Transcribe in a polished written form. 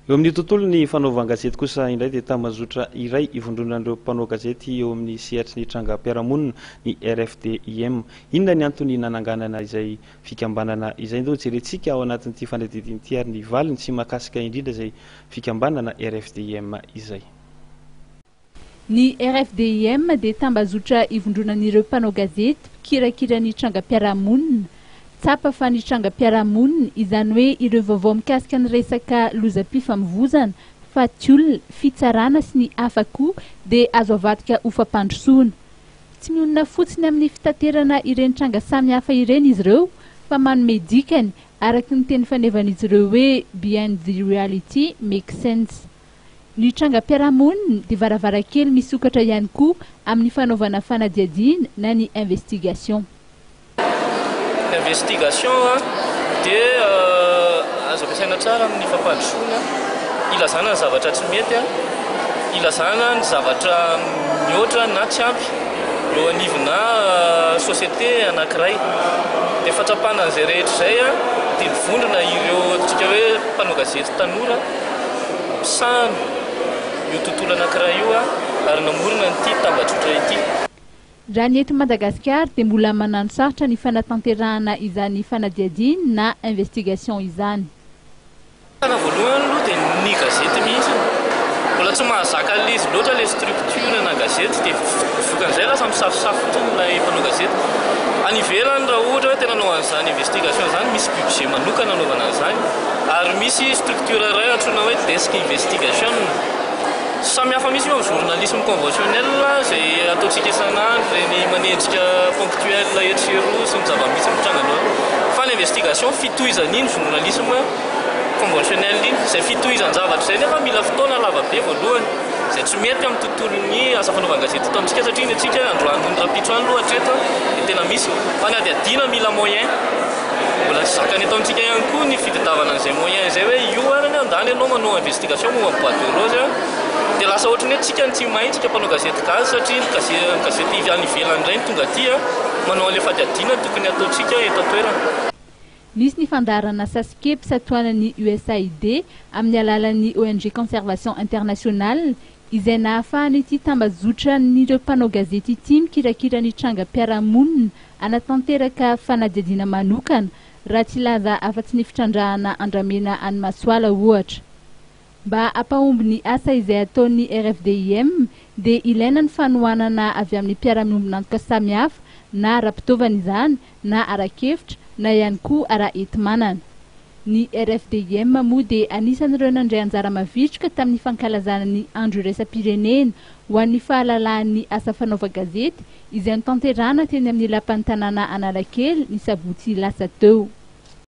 Eo amin'ny tontolon'ny fanaovan-gazety kosa indray dia tambazotra iray ivondronan'ireo mpanao gazety eo amin'ny sehatry ny trangam-piarahamonina ny RFDIM. Inona ny antony nananganana izay fikambanana izay ndao jerentsika ao anatin'ity fanadidin'ity ary ny valiny sy mahakasika indrindra izay fikambanana RFDIM izay. Ny RFDIM dia tambazotra ivondronan'ireo mpanao gazety kirakira ny trangam-piarahamonina. Tsapa fa ny trangam-piarahamonina izany hoe ireo vaovao mikasika ny resaka lozam-pifamoivoizana, fatiolona, fitsarana sy ny hafa koa dia azo avadika ho fampandrosoana. Tsy mionona fotsiny amin'ny fitaterana ireny tranga samihafa ireny izy ireo fa manome dikany araka ny teny fanevan'izy ireo hoe behind the reality makes sense. Ny trangam-piarahamonina dia varavarakely misokatra ihany koa amin'ny fanaovana fanadiadiana na ny investigation. Investigation dia azo ampiasaina tsara amin'ny fampandrosoana, ilazana ny zavatra tsy mety, ilazana ny zavatra mihoatra na tsy ampy eo anivona société anankiray. Dia fahatsapana an'izay rehetra izay dia mivondrona ireo tsika hoe mpanao gazety tanora misahana io tontolo anankiray io ary namorona n'ity tambazotra ity. Raha ny eto Madagasikara dia mbola manano sarotra ny fanatanterahana izany fanadiadiana na investigation izany. Kana voalohany aloha dia ny gazety mihitsy mbola tsy mahazaka izy loatra ilay structure na gazety dia vokan'izay lasa misafisafotra ilay mpanao gazety. Any ivelany raha ohatra hoe tena anao an'izany investigation izany misy budget manokana anaovana an'izany ary misy structure iray antsoina hoe desk investigation. Samy hafa misy eo amin'ny journalisme conventionnel izay ataontsika isan'andro reny manenjika ponctuel etsiroa sy ny zava-misy mitrangana. Fa ny investigation fitohizan'iny journalisme conventionnel iny izay fitohizan-javatra izay nefa mila fotoana lava be voalohany izay tsy mety amin'ny tontolon'ny asa fanaovan-gazety eto amintsika satria ny antsika androany rapitro any loatra eto dia tena misy fa ny adiadiana mila moyen. Mbola tsy zakany eto amintsika ihany koa ny fitadiavana an'izay moyen izay hoe io arany andany ianao manao investigation momba ny boîte de rose dia lasa ohatrany hoe tsika ny tsy mahay tsika mpanao gazety gazy satria ny gazety any ivelany ireny tonga aty manao an'ilay fadiadiana tokony ataontsika eto an-toerana. Misy ny fandarana sasikepy satoanan'ny USAID amin'ny alalan'ny ONG Conservation Internationale izay nahafahany ity tambazotra n'ireo mpanao gazety ity mikirakira ny trangam-piarahamonina anatanteraka fanadiadiana manokana raha tsy laza afa-tsy ny fitrandrahana andramena any Masoala ohatra. Mba hampahomby ny asa izay ataon'ny RFDIM dia ilaina ny fanohanana avy amin'ny mpiara-miombonantoka samihafa na ara-pitaovana izany na ara-kevitra na ihany koa ara-enti-manana. Ny RFDIM moa dia anisan'ireo nandray anjara mavitrika tamin'ny fankalazana ny andro iraisam-pirenena ho an'ny fahalalan'ny asa fanaova-gazety izay notanterahana teny amin'ny lapan'ny tanàna Analakely ny sabotsy lasa teo.